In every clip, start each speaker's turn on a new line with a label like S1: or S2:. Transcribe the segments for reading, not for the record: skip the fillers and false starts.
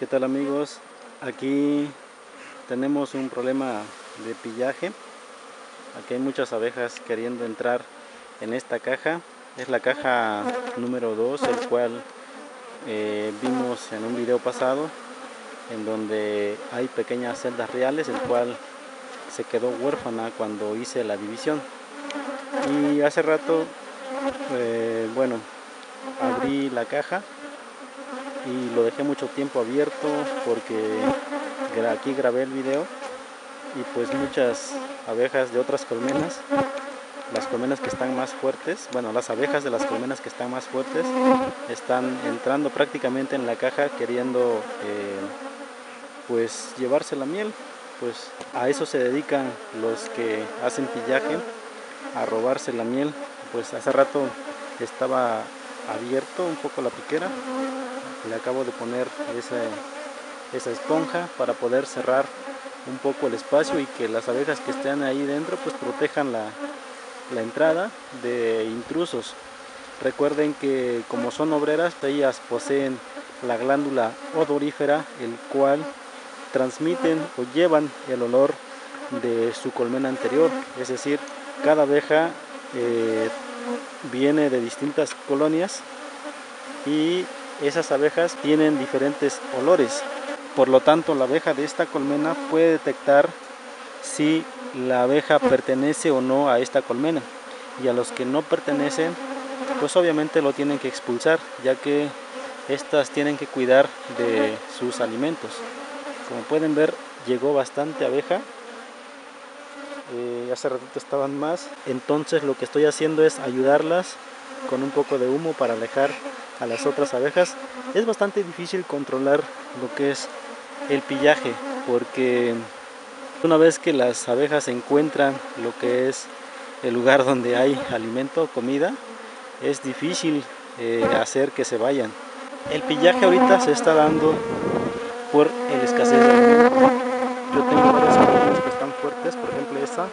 S1: ¿Qué tal amigos? Aquí tenemos un problema de pillaje. Aquí hay muchas abejas queriendo entrar en esta caja. Es la caja número 2, el cual vimos en un video pasado, en donde hay pequeñas celdas reales, el cual se quedó huérfana cuando hice la división. Y hace rato, bueno, abrí la caja y lo dejé mucho tiempo abierto porque aquí grabé el video y pues muchas abejas de otras colmenas, las colmenas que están más fuertes, bueno, las abejas de las colmenas que están más fuertes están entrando prácticamente en la caja queriendo pues llevarse la miel. Pues a eso se dedican los que hacen pillaje, a robarse la miel. Pues hace rato estaba abierto un poco la piquera, le acabo de poner esa esponja para poder cerrar un poco el espacio y que las abejas que estén ahí dentro pues protejan la entrada de intrusos. Recuerden que como son obreras, ellas poseen la glándula odorífera, el cual transmiten o llevan el olor de su colmena anterior. Es decir, cada abeja viene de distintas colonias y esas abejas tienen diferentes olores. Por lo tanto, la abeja de esta colmena puede detectar si la abeja pertenece o no a esta colmena, y a los que no pertenecen pues obviamente lo tienen que expulsar, ya que estas tienen que cuidar de sus alimentos. Como pueden ver, llegó bastante abeja, hace ratito estaban más, entonces lo que estoy haciendo es ayudarlas con un poco de humo para alejar a las otras abejas. Es bastante difícil controlar lo que es el pillaje, porque una vez que las abejas encuentran lo que es el lugar donde hay alimento, comida, es difícil hacer que se vayan. El pillaje ahorita se está dando por el escasez de alimento. Yo tengo varias colonias que están fuertes, por ejemplo esta,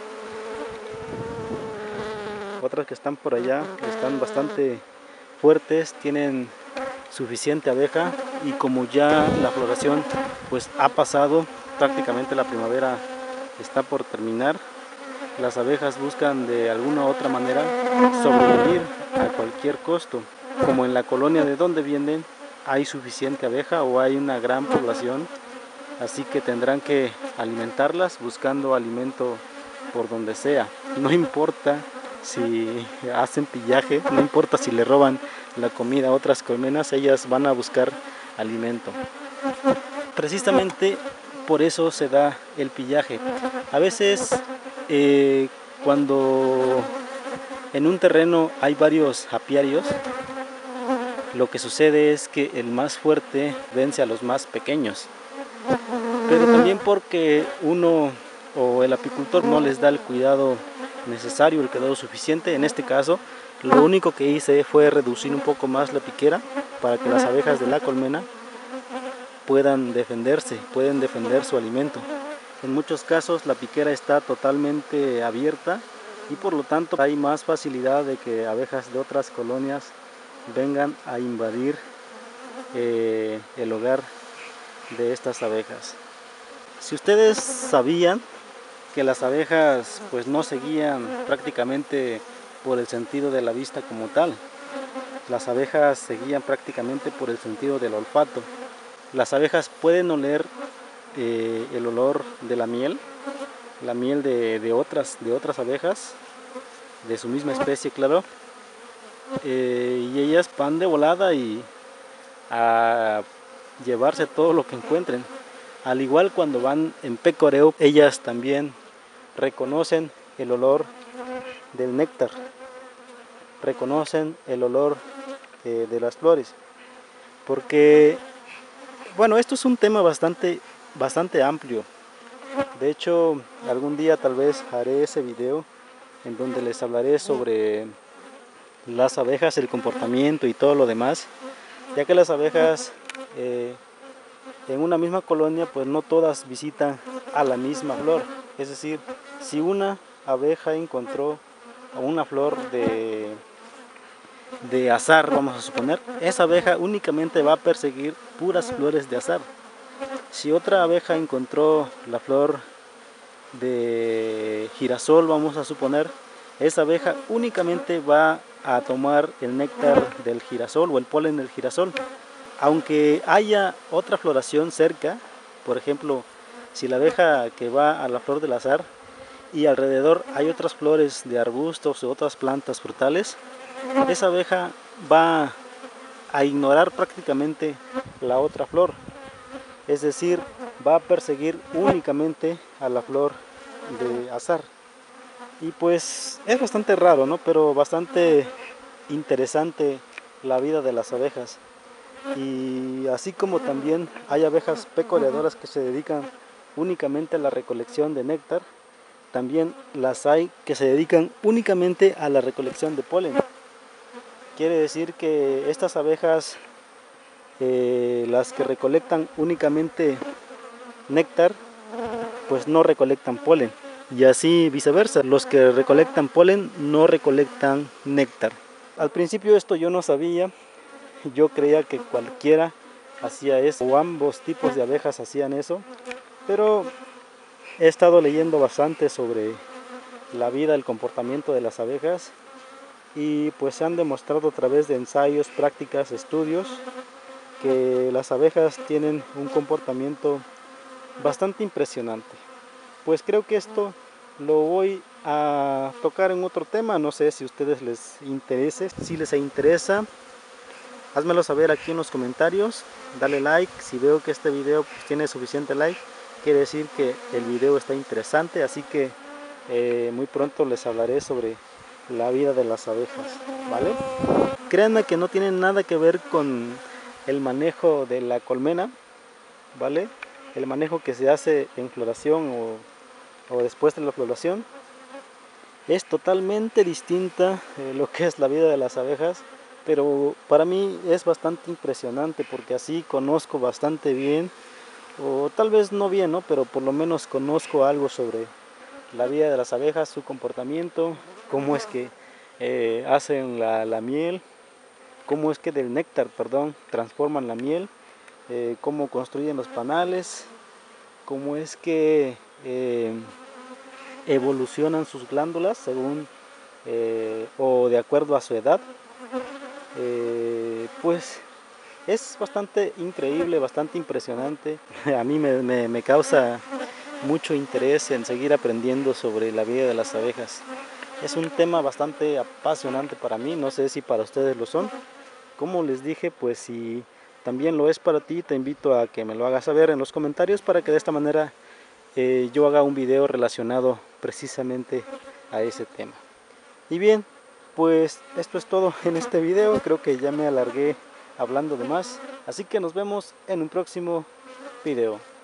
S1: otras que están por allá, que están bastante fuertes, tienen suficiente abeja, y como ya la floración pues ha pasado, prácticamente la primavera está por terminar, las abejas buscan de alguna u otra manera sobrevivir a cualquier costo. Como en la colonia de donde vienen hay suficiente abeja o hay una gran población, así que tendrán que alimentarlas buscando alimento por donde sea. No importa si hacen pillaje, no importa si le roban la comida a otras colmenas, ellas van a buscar alimento. Precisamente por eso se da el pillaje. A veces cuando en un terreno hay varios apiarios, lo que sucede es que el más fuerte vence a los más pequeños, pero también porque uno o el apicultor no les da el cuidado necesario, el cuidado suficiente. En este caso, lo único que hice fue reducir un poco más la piquera para que las abejas de la colmena puedan defenderse, pueden defender su alimento. En muchos casos la piquera está totalmente abierta y por lo tanto hay más facilidad de que abejas de otras colonias vengan a invadir el hogar de estas abejas. Si ustedes sabían que las abejas pues no se guían prácticamente por el sentido de la vista como tal, las abejas se guían prácticamente por el sentido del olfato. Las abejas pueden oler el olor de la miel de otras abejas de su misma especie, claro, y ellas van de volada y a llevarse todo lo que encuentren. Al igual cuando van en pecoreo, ellas también reconocen el olor del néctar, reconocen el olor de las flores, porque bueno, esto es un tema bastante amplio. De hecho, algún día tal vez haré ese video en donde les hablaré sobre las abejas, el comportamiento y todo lo demás, ya que las abejas en una misma colonia pues no todas visitan a la misma flor. Es decir, si una abeja encontró una flor de azahar, vamos a suponer, esa abeja únicamente va a perseguir puras flores de azahar. Si otra abeja encontró la flor de girasol, vamos a suponer, esa abeja únicamente va a tomar el néctar del girasol o el polen del girasol. Aunque haya otra floración cerca, por ejemplo, si la abeja que va a la flor del azar y alrededor hay otras flores de arbustos o otras plantas frutales, esa abeja va a ignorar prácticamente la otra flor. Es decir, va a perseguir únicamente a la flor de azar. Y pues es bastante raro, ¿no? Pero bastante interesante la vida de las abejas. Y así como también hay abejas pecoleadoras que se dedican únicamente a la recolección de néctar, también las hay que se dedican únicamente a la recolección de polen. Quiere decir que estas abejas, las que recolectan únicamente néctar, pues no recolectan polen. Y así viceversa, los que recolectan polen no recolectan néctar. Al principio esto yo no sabía, yo creía que cualquiera hacía eso, o ambos tipos de abejas hacían eso, pero he estado leyendo bastante sobre la vida, el comportamiento de las abejas, y pues se han demostrado a través de ensayos, prácticas, estudios, que las abejas tienen un comportamiento bastante impresionante. Pues creo que esto lo voy a tocar en otro tema, no sé si a ustedes les interese. Si les interesa, házmelo saber aquí en los comentarios, dale like. Si veo que este video pues tiene suficiente like, quiere decir que el video está interesante, así que muy pronto les hablaré sobre la vida de las abejas, ¿vale? Créanme que no tiene nada que ver con el manejo de la colmena, ¿vale? El manejo que se hace en floración o después de la floración es totalmente distinta lo que es la vida de las abejas, pero para mí es bastante impresionante porque así conozco bastante bien, o tal vez no bien, ¿no? Pero por lo menos conozco algo sobre la vida de las abejas, su comportamiento, cómo es que hacen la miel, cómo es que del néctar, perdón, transforman la miel, cómo construyen los panales, cómo es que evolucionan sus glándulas según o de acuerdo a su edad. Pues es bastante increíble, bastante impresionante. A mí me causa mucho interés en seguir aprendiendo sobre la vida de las abejas. Es un tema bastante apasionante para mí, no sé si para ustedes lo son. Como les dije, pues si también lo es para ti, te invito a que me lo hagas saber en los comentarios para que de esta manera yo haga un video relacionado precisamente a ese tema. Y bien, pues esto es todo en este video, creo que ya me alargué hablando de más, así que nos vemos en un próximo video.